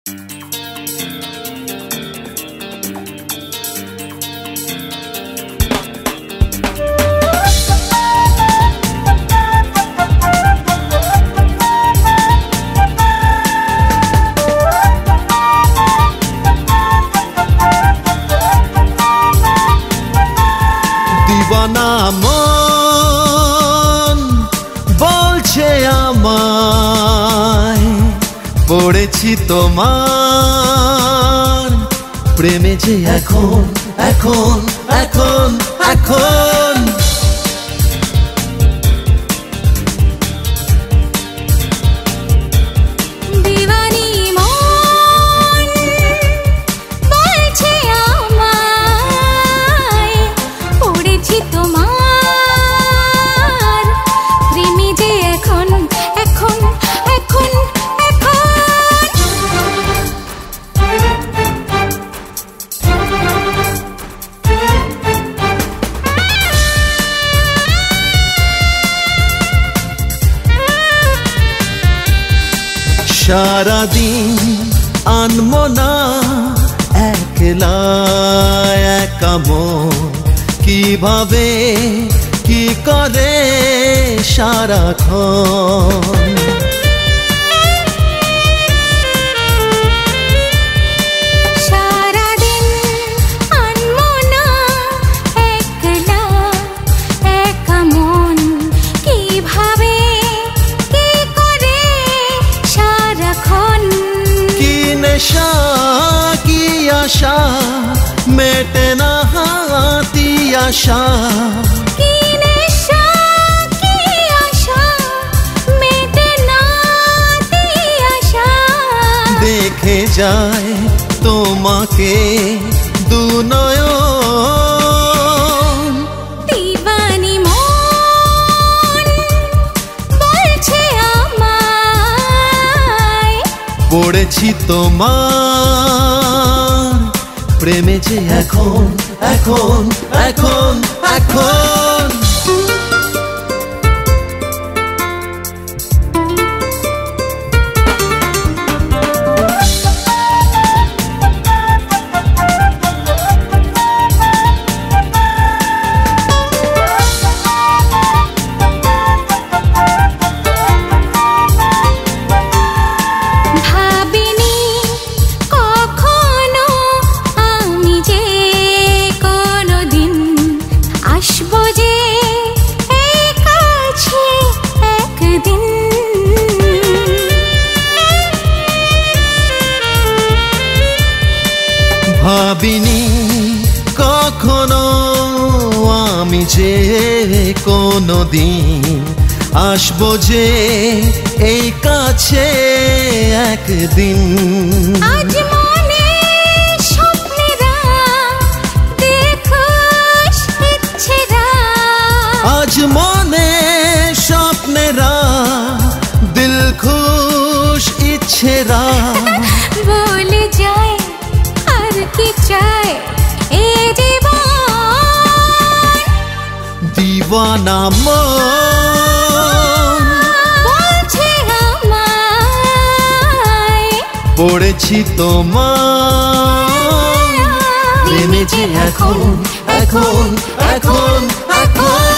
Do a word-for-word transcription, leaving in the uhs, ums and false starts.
দিওয়ানা মন বলছে আমায় পড়েছি তোমার প্রেমে যে এখন এখন এখন এখন সারাদিন আনমো না একলা একা মন কিভাবে কি করে সারাক্ষণ की आशा मेटे ना हाथी आशा की नशा की आशा मेटे ना ती आशा देखे जाए তোমাকে দু নয়ন দিবানি মন বলছে আমায় পড়েছি তোমার প্রেমে যে এখন এখন এখন এখন ভাবিনি কখনো আমি যে কোনোদিন আসবো যে এই কাছে একদিন আজ মনে স্বপ্নেরা দেখোস ইচ্ছেরা আজ মনে স্বপ্নেরা দিল খুশ ইচ্ছেরা বলে যায় আর কি চায় এ জীবন দিওয়ানা মন বলছে আমায় পড়েছি তোমার প্রেমে যে এখন এখন এখন এখন